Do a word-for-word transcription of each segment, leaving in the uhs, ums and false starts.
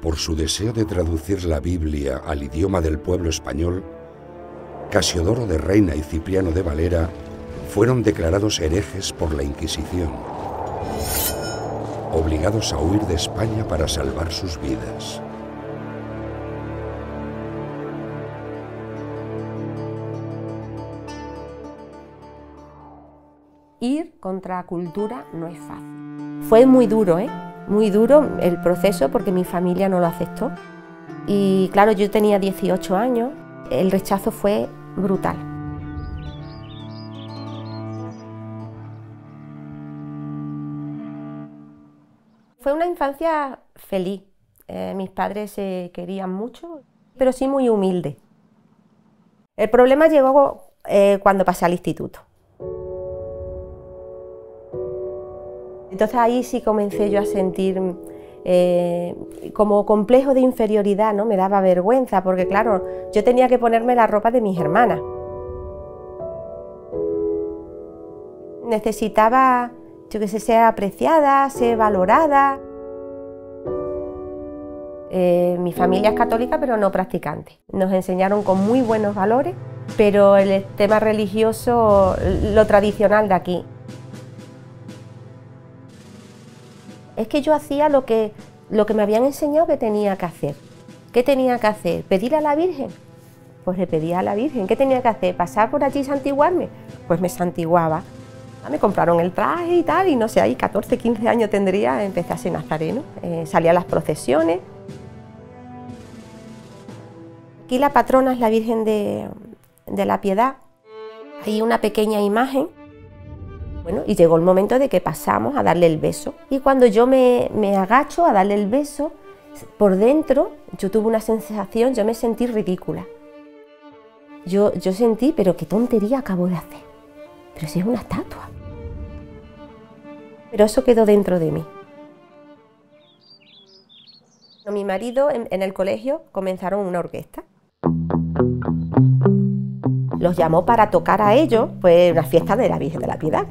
por su deseo de traducir la Biblia al idioma del pueblo español, Casiodoro de Reina y Cipriano de Valera fueron declarados herejes por la Inquisición, obligados a huir de España para salvar sus vidas. Ir contra la cultura no es fácil. Fue muy duro, ¿eh? Muy duro el proceso porque mi familia no lo aceptó. Y claro, yo tenía dieciocho años, el rechazo fue brutal. Fue una infancia feliz. Eh, mis padres se querían mucho, pero sí muy humilde. El problema llegó eh, cuando pasé al instituto. Entonces ahí sí comencé yo a sentir eh, como complejo de inferioridad, ¿no? Me daba vergüenza porque claro, yo tenía que ponerme la ropa de mis hermanas. Necesitaba, yo que sé, ser apreciada, ser valorada. Eh, mi familia es católica pero no practicante. Nos enseñaron con muy buenos valores, pero el tema religioso, lo tradicional de aquí. Es que yo hacía lo que, lo que me habían enseñado que tenía que hacer. ¿Qué tenía que hacer? ¿Pedir a la Virgen? Pues le pedía a la Virgen. ¿Qué tenía que hacer? ¿Pasar por allí y santiguarme? Pues me santiguaba. Me compraron el traje y tal, y no sé, ahí catorce, quince años tendría, empecé a ser nazareno, eh, salía a las procesiones. Aquí la patrona es la Virgen de, de la Piedad. Hay una pequeña imagen. Bueno, y llegó el momento de que pasamos a darle el beso. Y cuando yo me, me agacho a darle el beso, por dentro yo tuve una sensación, yo me sentí ridícula. Yo, yo sentí, pero qué tontería acabo de hacer. Pero si es una estatua. Pero eso quedó dentro de mí. Mi marido en, en el colegio comenzaron una orquesta. Los llamó para tocar a ellos, pues una fiesta de la Virgen de la Piedad.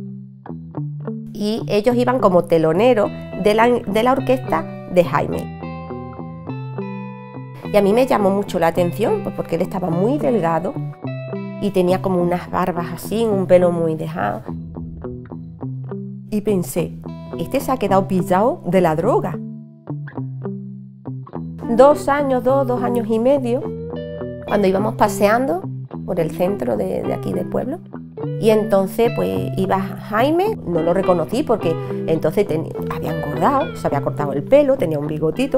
Y ellos iban como teloneros de la, de la orquesta de Jaime. Y a mí me llamó mucho la atención, pues porque él estaba muy delgado y tenía como unas barbas así, un pelo muy dejado. Y pensé, este se ha quedado pillado de la droga. Dos años, dos, dos años y medio, cuando íbamos paseando por el centro de, de aquí del pueblo, y entonces pues iba Jaime, no lo reconocí porque entonces tenía, había engordado, se había cortado el pelo, tenía un bigotito.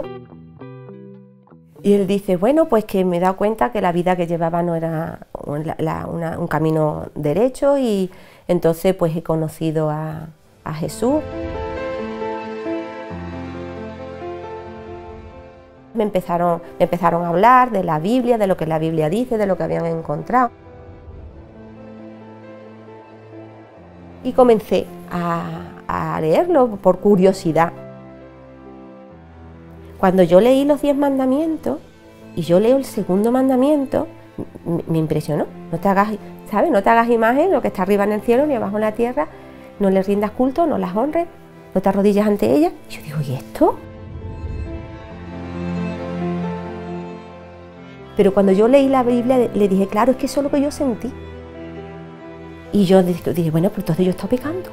Y él dice, bueno, pues que me he dado cuenta que la vida que llevaba no era la, la, una, un camino derecho, y entonces pues he conocido a, a Jesús. Me empezaron, me empezaron a hablar de la Biblia, de lo que la Biblia dice, de lo que habían encontrado. Y comencé a, a leerlo por curiosidad. Cuando yo leí los diez mandamientos, y yo leo el segundo mandamiento, me, me impresionó. No te hagas, ¿sabes? No te hagas imagen lo que está arriba en el cielo ni abajo en la tierra, no les rindas culto, no las honres, no te arrodillas ante ellas. Y yo digo, ¿y esto? Pero cuando yo leí la Biblia le dije, claro, es que eso es lo que yo sentí. Y yo dije, bueno, pues entonces yo estoy pecando.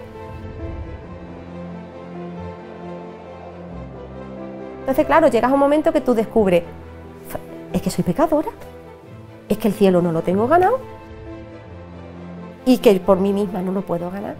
Entonces, claro, llegas a un momento que tú descubres, es que soy pecadora, es que el cielo no lo tengo ganado y que por mí misma no lo puedo ganar.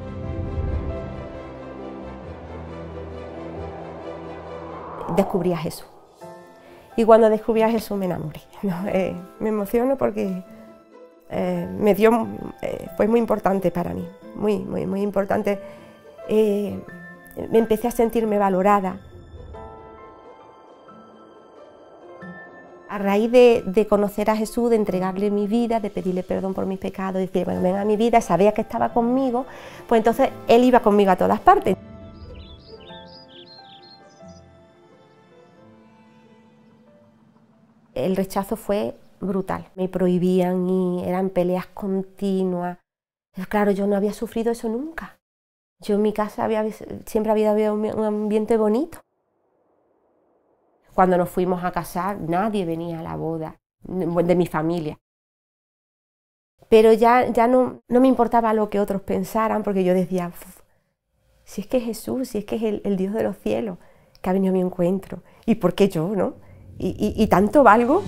Descubrí a Jesús. Y cuando descubrí a Jesús me enamoré. No, eh, me emociono porque eh, me dio, eh, fue muy importante para mí, muy, muy, muy importante. Eh, me empecé a sentirme valorada. A raíz de, de conocer a Jesús, de entregarle mi vida, de pedirle perdón por mis pecados, de decir, bueno, ven a mi vida, sabía que estaba conmigo, pues entonces Él iba conmigo a todas partes. El rechazo fue brutal, me prohibían y eran peleas continuas. Claro, yo no había sufrido eso nunca. Yo en mi casa había, siempre había habido un ambiente bonito. Cuando nos fuimos a casar, nadie venía a la boda de mi familia. Pero ya, ya no, no me importaba lo que otros pensaran, porque yo decía, si es que es Jesús, si es que es el, el Dios de los cielos que ha venido a mi encuentro, ¿y por qué yo, no? Y, y, y tanto valgo.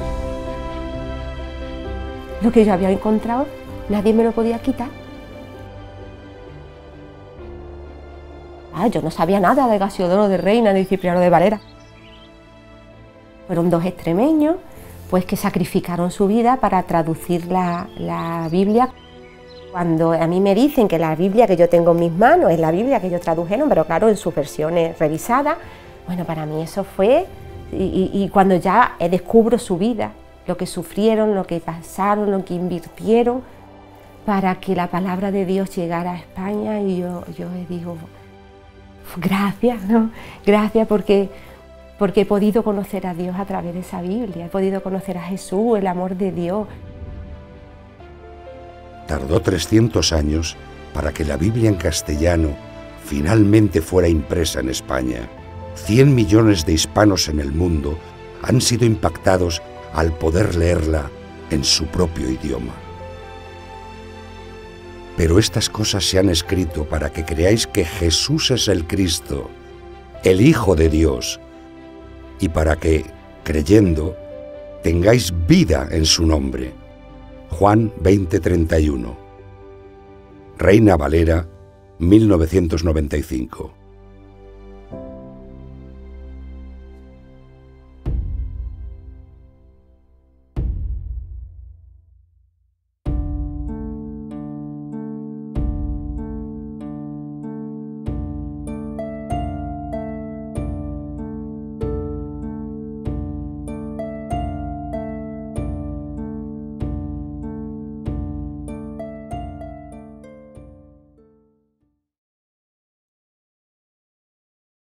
Lo que yo había encontrado, nadie me lo podía quitar. Ah, yo no sabía nada de Casiodoro de Reina ni Cipriano de Valera. Fueron dos extremeños pues, que sacrificaron su vida para traducir la, la Biblia. Cuando a mí me dicen que la Biblia que yo tengo en mis manos es la Biblia que ellos tradujeron, pero claro, en sus versiones revisadas, bueno, para mí eso fue, y, y, y cuando ya descubro su vida, lo que sufrieron, lo que pasaron, lo que invirtieron para que la palabra de Dios llegara a España, y yo, yo digo, gracias, ¿no? Gracias porque, porque he podido conocer a Dios a través de esa Biblia, he podido conocer a Jesús, el amor de Dios. Tardó trescientos años para que la Biblia en castellano finalmente fuera impresa en España. Cien millones de hispanos en el mundo han sido impactados al poder leerla en su propio idioma. Pero estas cosas se han escrito para que creáis que Jesús es el Cristo, el Hijo de Dios, y para que, creyendo, tengáis vida en su nombre. Juan veinte treinta y uno. Reina Valera, mil novecientos noventa y cinco.